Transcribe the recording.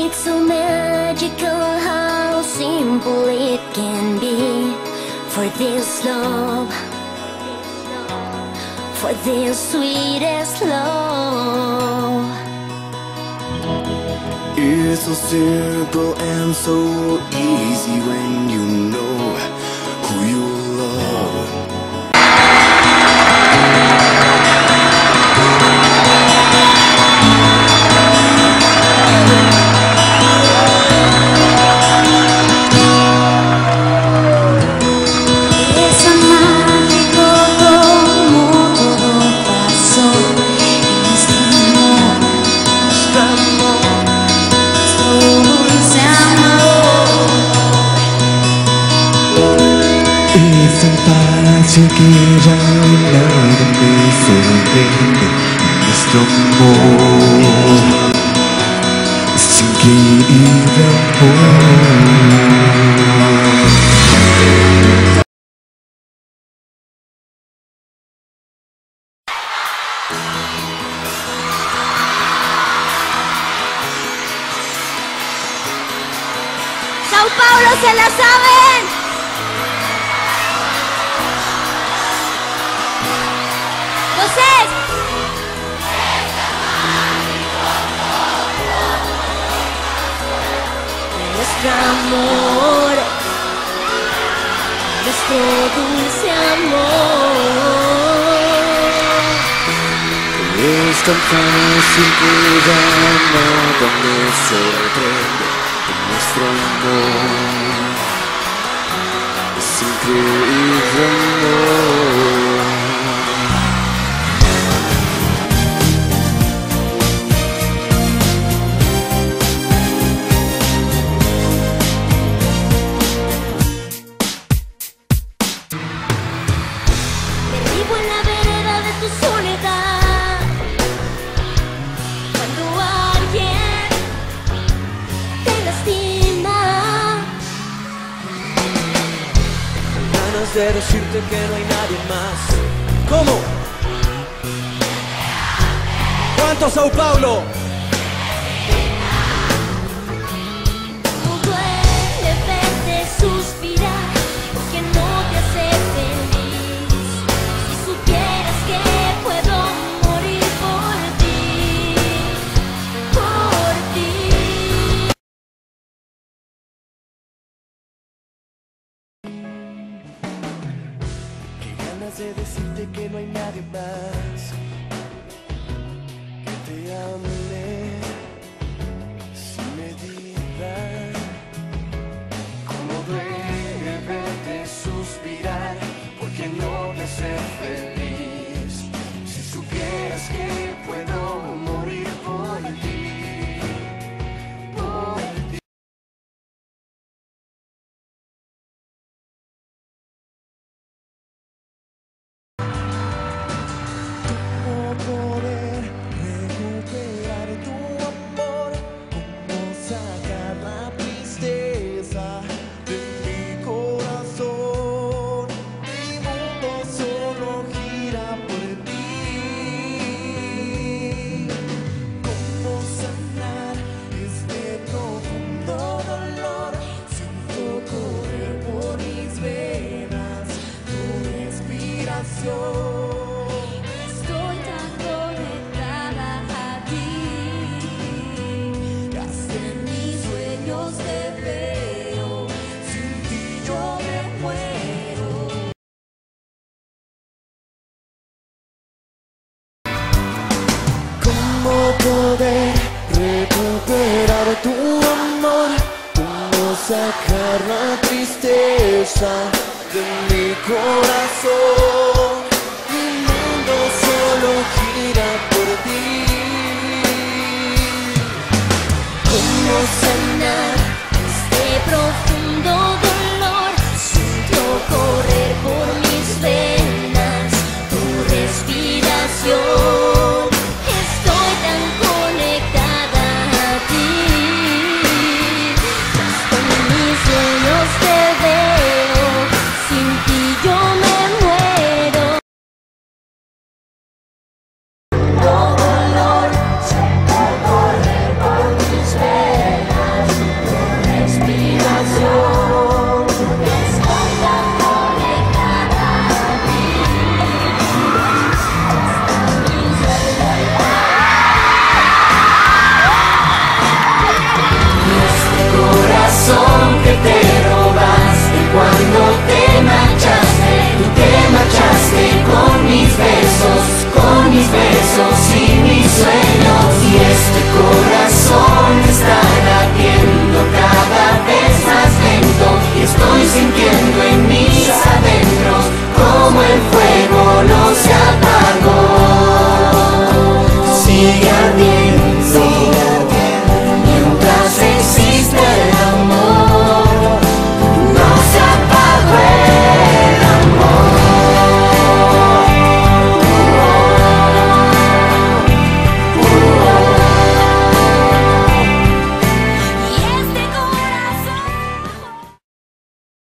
so magical how simple it can be. For this love, for this sweetest love. It's so simple and so easy when you know who you love. Que ya no hay nada que sorprende. Nuestro amor es increíble amor. ¡Sao Paulo se la saben! Nuestro amor, nuestro dulce amor. Es tan fácil que ya nada me sorprende. Nuestro amor es increíble amor. De decirte que no hay nadie más. ¿Cómo? ¿Cuánto, Sao Paulo? No duele verte suspirar porque no te hace feliz. Si supieras que puedo morir por ti, por ti. De decirte que no hay nadie más que te ame sin medida. Como duele verte suspirar porque no te hace feliz. Si supieras que puedo morir por ti, por ti. Poder recuperar tu amor, cómo sacar la tristeza de mi corazón. Mi mundo solo gira por ti. Cómo sanar este profundo dolor. Siento correr por mis venas tu respiración. Poder recuperar tu amor, cómo sacar la tristeza de mi corazón. Mi mundo solo gira por ti. Cómo sanar este profundo dolor. Siento correr por mis venas tu respiración. Dolor, siento correr por mis venas. mis venas.